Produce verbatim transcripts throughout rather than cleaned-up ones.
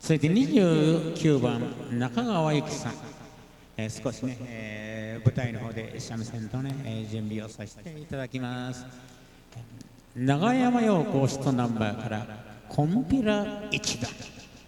続いてにじゅうきゅうばん中川由紀さん、えー、少しね、えー、舞台の方で三味線とね、えー、準備をさせていただきます。長山陽子シトナンバーからコンピラ一段。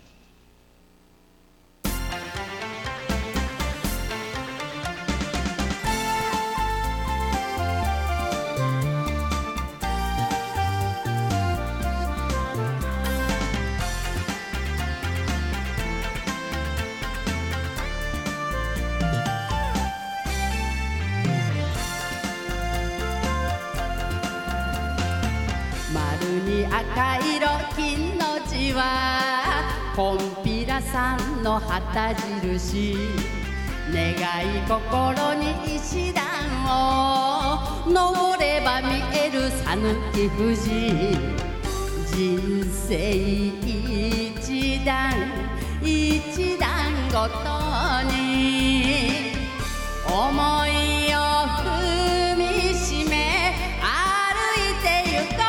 赤色金の字はこんぴらさんの旗印、願い心に石段を登れば見える讃岐富士。人生一段一段ごとに思いを踏みしめ歩いてゆこう。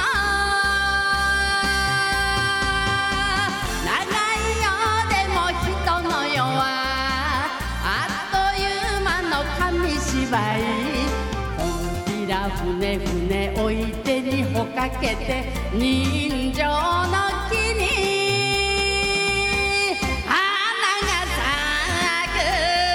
こんぴら船船置いてにほかけて人情の木に花が咲く。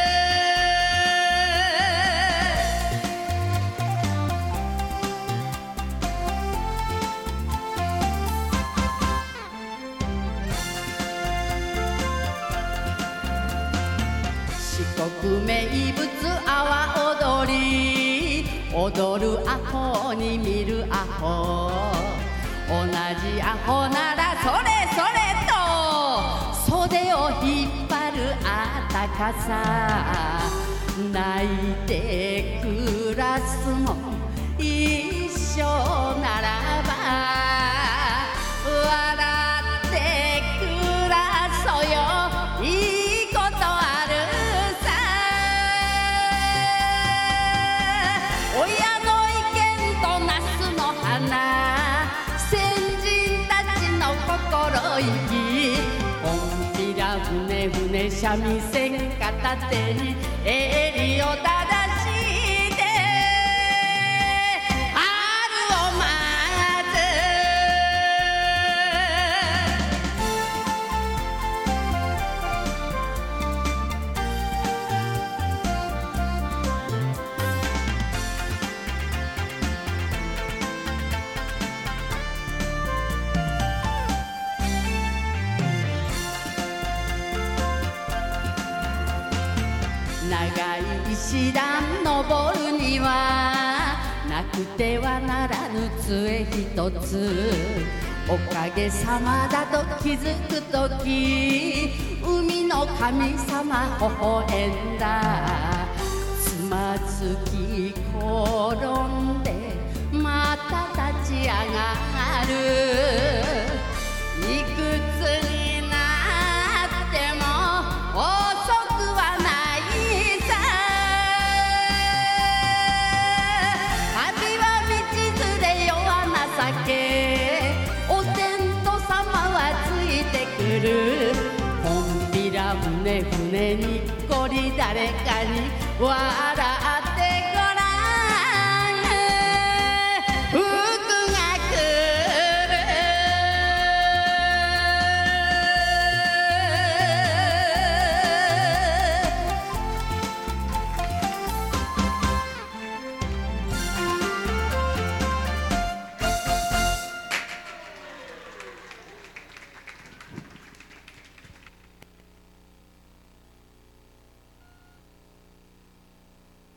四国名物阿波踊り、踊るアホに見るアホ、同じアホならそれそれと袖を引っ張るあたかさ。泣いて暮らすも一緒ならば笑って暮らそうよ、いいことある。親の意見と那須の花、先人たちの心意気。こんぴら船船三味線片手に襟を正して春を待つ。長い石段登るにはなくてはならぬ杖一つ。おかげさまだと気づくとき海の神様微笑んだ。つまずき転んでまた立ち上がる。いくつになっても遅くはないさ。旅は道連れよは情け、お天道様はついてくる。こんぴら船船にっこり誰かに笑ってごらん。福が来る。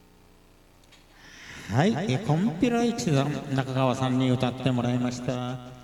はい、えコンピラ一段中川さんに歌ってもらいました。